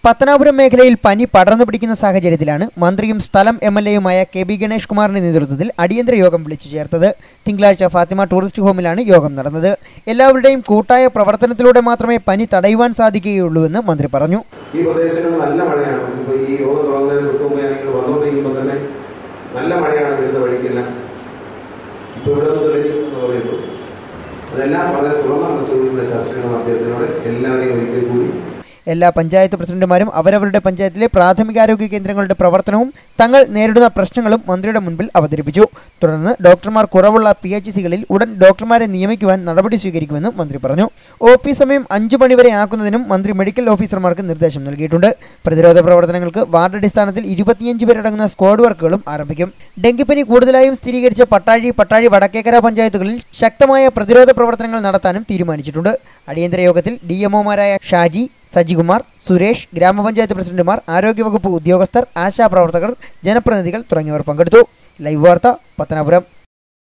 പത്തനാപുരം മേഖലയിൽ പനി പടർന്നു പിടിക്കുന്ന സാഹചര്യത്തിലാണ് മന്ത്രിയും സ്ഥലം എംഎൽഎയുമായ കെ.ബി. ഗണേഷ് കുമാറിന്റെ നേതൃത്വത്തിൽ അടിയന്തര യോഗം വിളിച്ചു ചേർത്തത്. തിങ്കളാഴ്ച ഫാത്തിമ ടൂറിസ്റ്റ് ഹോമിലാണ് യോഗം നടന്നത്. എല്ലാവരുടെയും കൂട്ടായ പ്രവർത്തനത്തിലൂടെ മാത്രമേ പനി തടയുവാൻ സാധിക്കുകയുള്ളൂവെന്ന് മന്ത്രി പറഞ്ഞു. ഈ പ്രദേശങ്ങളിൽ നല്ല മഴയാണ്. ഈ യോഗം തുടങ്ങുന്നതിന് വന്നുകൊണ്ടിരിക്കുമ്പോൾ തന്നെ നല്ല മഴയാണ് വരുന്ന വഴിക്കില്ല. ഇപ്പോൾ ഇവിടെ പറയുന്നു അതെല്ലാം വളരെ തുറന്ന മനസ്സോടുകൂടിയുള്ള ചർച്ചകൾ നടത്തിയതിനോട് എല്ലാവരെയും ഒരിക്കൽ കൂടി എല്ലാ പഞ്ചായത്ത് പ്രസിഡന്റുമാരും അവരവരുടെ പഞ്ചായത്തിലെ പ്രാഥമികാരോഗ്യ കേന്ദ്രങ്ങളുടെ പ്രവർത്തനവും തങ്ങൾ നേരിടുന്ന പ്രശ്നങ്ങളും മന്ത്രിയുടെ മുൻപിൽ അവതരിപ്പിച്ചു. തുടർന്ന് ഡോക്ടർമാർ കുറവുള്ള PHCകളിൽ ഉടൻ ഡോക്ടർമാരെ നിയമിക്കുവാൻ നടപടി സ്വീകരിക്കുമെന്നും മന്ത്രി പറഞ്ഞു. OP സമയം 5 മണിവരെ ആക്കുന്നതിനും മന്ത്രി മെഡിക്കൽ ഓഫീസർമാർക്ക് നിർദ്ദേശം നൽകിയിട്ടുണ്ട്. പ്രതിരോധ പ്രവർത്തനങ്ങൾക്ക് വാർഡടിസ്ഥാനത്തിൽ 25 പേരടങ്ങുന്ന സ്ക്വാഡ് വർക്കുകളും ആരംഭിക്കും. ഡെങ്കിപ്പനി കൂടുതലായും സ്ഥിരീകരിച്ച പട്ടാഴി വടക്കേക്കര പഞ്ചായത്തുകളിൽ ശക്തമായ പ്രതിരോധ പ്രവർത്തനങ്ങൾ നടത്താനും തീരുമാനിച്ചിട്ടുണ്ട്. അടിയന്തര യോഗത്തിൽ DMOമാരായ ഷാജി, സജികുമാർ, സുരേഷ്, ഗ്രാമപഞ്ചായത്ത് പ്രസിഡന്റുമാർ, ആരോഗ്യവകുപ്പ് ഉദ്യോഗസ്ഥർ, ആശാപ്രവർത്തകർ, ജനപ്രതിനിധികൾ തുടങ്ങിയവർ പങ്കെടുത്തു. ലൈവ് വാർത്ത, പത്തനാപുരം.